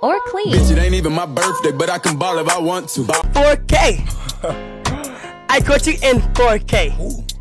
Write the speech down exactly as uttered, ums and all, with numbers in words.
or clean. Bitch, it ain't even my birthday, but I can ball if I want to. four K. I coach you in four K. Ooh.